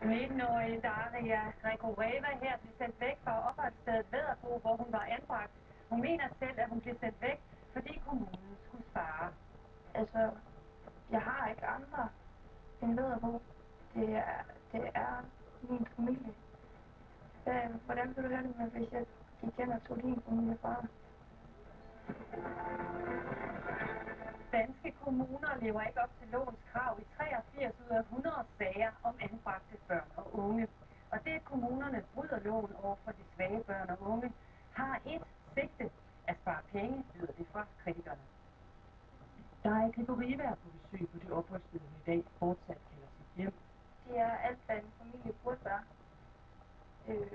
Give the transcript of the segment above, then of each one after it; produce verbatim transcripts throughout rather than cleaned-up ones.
nitten-årige Daria Gregoreva her blev sendt væk fra opholdsstedet Vedderbo, hvor hun var anbragt. Hun mener selv, at hun blev sendt væk, fordi kommunen skulle spare. Altså, jeg har ikke andre end Vedderbo. Det er, det er min familie. Hvad, hvordan vil du have det med, hvis jeg gik hen og tog din familie fra? Danske kommuner lever ikke op til lovens krav i treogfirs ud af hundrede sager om anbragte børn og unge. Og det, at kommunerne bryder loven over for de svage børn og unge, har et sigte: at spare penge, lyder det fra kritikerne. Der er Gregoreva på besøg på det opholdssted, hun i dag fortsat kalder sit hjem. Det er alt, hvad en familie burde være. Øh,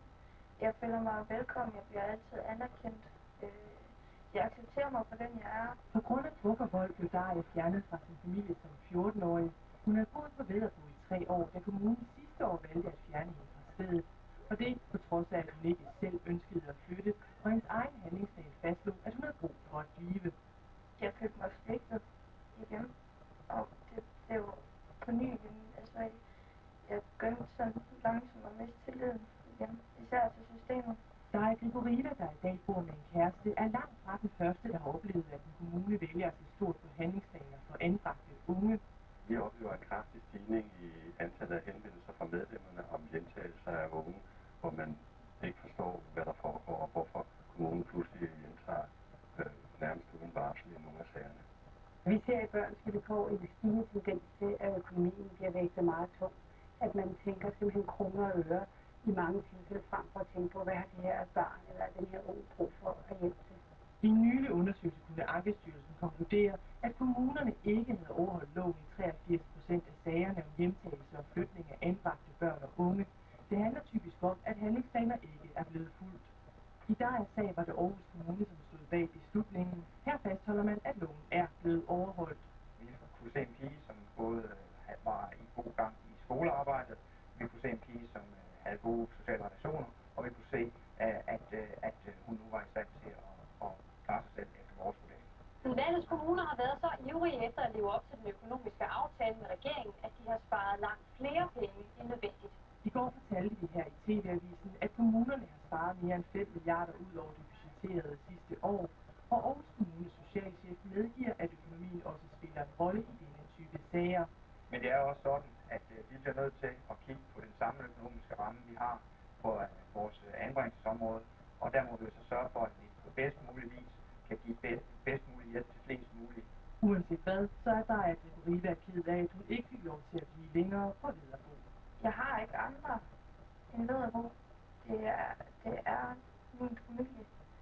jeg føler mig velkommen, jeg bliver altid anerkendt. Øh, jeg accepterer mig for den, jeg er. På grund af druk og vold blev Daria fjernet fra sin familie som fjorten-årig. Hun havde boet på Vedderbo i tre år, da kommunen sidste år valgte at fjerne hende fra stedet. Og det på trods af, at hun ikke selv ønskede at flytte, og hendes egen handlingsplan fastslog, at hun havde brug for at blive. Jeg følte mig svigtet igen, og det blev på ny igen. Altså, jeg, jeg begyndte sådan langsomt at miste tilliden igen, især til systemet. Daria Gregoreva, der i dag bor med en kæreste, er langt fra den første, der har oplevet, at en kommune vælger at se stort på handlingsplaner for anbragte unge. Vi oplever en kraftig stigning i antallet af henvendelser fra medlemmerne om hjemtagelser af unge, hvor man ikke forstår, hvad der foregår, og hvorfor kommunen pludselig hjemtager øh, nærmest uden varsel i nogle af sagerne. Vi ser i børns vilkår en stigende tendens til, at økonomien bliver vægtet meget tung. At man tænker simpelthen kroner og øre i mange tilfælde frem for at tænke på, hvad har det her barn eller den her unge brug for at hjælpe til. I en nylig undersøgelse kunne Ankestyrelsen konkludere, at kommunerne ikke havde overholdt loven i treogfirs procent af sagerne om hjemtagelse og flytning af anbragte børn og unge. Det handler typisk om, at handlingsplaner ikke er blevet fulgt. I Darias sag var det Aarhus Kommune, som stod bag beslutningen. Her fastholder man, at loven er blevet overholdt. Vi kunne se en pige, som både var i god gang i skolearbejdet, vi kunne se en pige, som havde gode sociale relationer, og vi kunne se, at, at hun nu var i stand til at, at klare sig selv efter vores vurdering. Landets kommuner har været så ivrige efter at leve op til den økonomiske aftale med regeringen, at de har sparet langt flere penge end nødvendigt. I går fortalte vi her i T V-avisen, at kommunerne har sparet mere end fem milliarder ud over det budgetterede sidste år, og Aarhus Kommunes socialchef medgiver, at økonomien også spiller en rolle i denne type sager. Men det er også sådan, at vi bliver nødt til at kigge på den samme økonomiske ramme, vi har på vores anbringelsesområde, og der må vi så sørge for, at vi på bedst mulig vis kan give bedst, bedst mulig hjælp til flest muligt. Uanset hvad, så er der at Gregoreva ked af, at hun ikke fik lov til at blive længere på Vedderbo. Jeg har ikke andre end Vedderbo. Det er, det er min familie.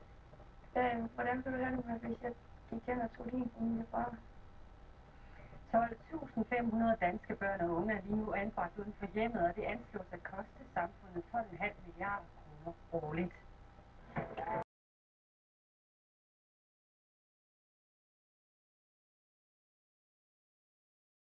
Hvad, hvordan vil du have det med, hvis jeg gik hen og tog din familie fra? tolv tusind fem hundrede danske børn og unge er lige nu anbragt uden for hjemmet, og det anslås at koste samfundet tolv komma fem milliarder kroner årligt.